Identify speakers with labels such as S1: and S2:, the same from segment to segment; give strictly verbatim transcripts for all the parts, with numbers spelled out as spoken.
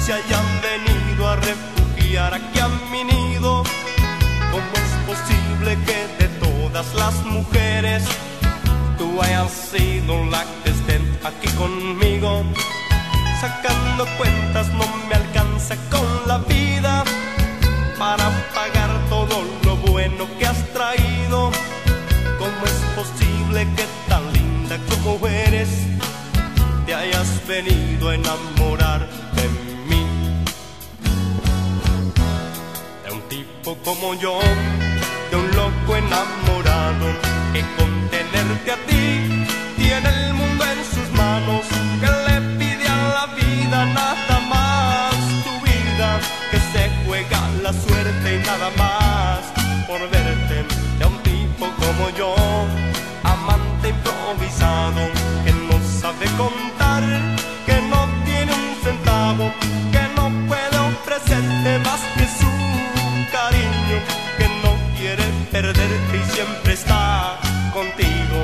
S1: se hayan venido a refugiar aquí a mi nido. ¿Cómo es posible que de todas las mujeres tú hayas sido la que esté aquí conmigo? Sacando cuentas no me alcanza con la vida para pagar todo lo bueno que has traído. ¿Cómo es posible que tan linda como eres te hayas venido a enamorar de mí? De un tipo como yo, de un loco enamorado, que con tenerte a ti tiene el mundo en sus manos, que le pide a la vida nada más, tu vida, que se juega la suerte y nada más por verte. De un tipo como yo, amante improvisado, que no sabe contar, que no tiene un centavo, que no puede ofrecerte más que su cariño, que no quiere perderte y siempre está contigo.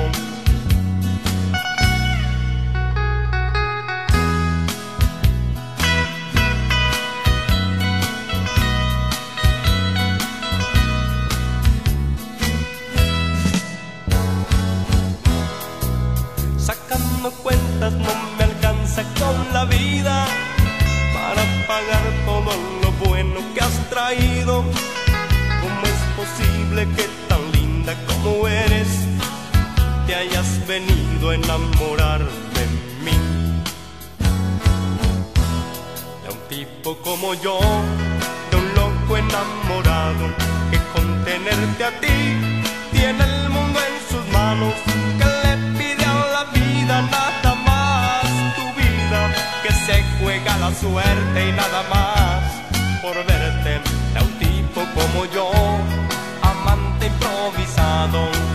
S1: Sacando cuentas no me alcanza con la vida para pagar todo lo bueno que has traído. ¿Cómo es posible que tan linda como eres te hayas venido a enamorar de mí? De un tipo como yo, de un loco enamorado, que con tenerte a ti tiene el mundo en sus manos, que le pide a la vida nada más, tu vida, que se juega la suerte y nada más por verte. De un tipo como yo, amante improvisado,